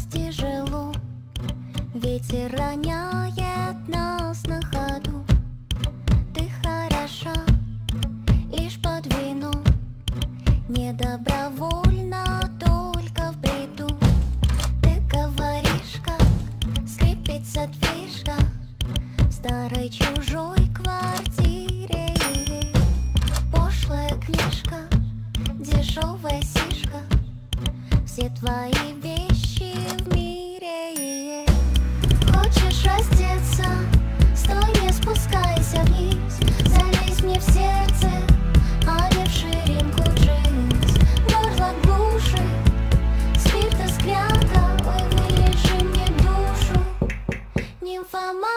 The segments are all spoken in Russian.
тяжело, ветер роняет нас на ходу. Ты хороша лишь под вино, не добровольно, только в бреду. Ты говоришь, как скрипит задвижка в старой чужой квартире. Пошлая книжка, дешевая сишка, все твои вещи в мире. Хочешь раздеться? Стой, не спускайся вниз, залезь мне в сердце, а не в ширинку джинс. Горло глуши, спирта склянка, ой, вылежи мне душу, нимфоманка.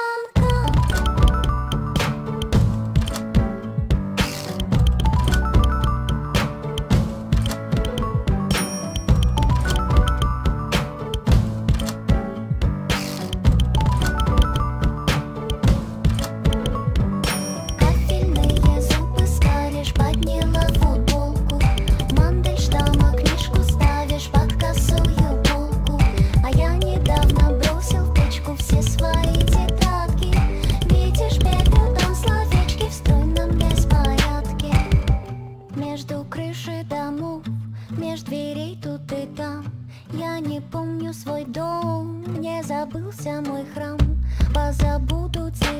Меж дверей тут и там я не помню свой дом, не забылся мой храм. Позабуду тебя.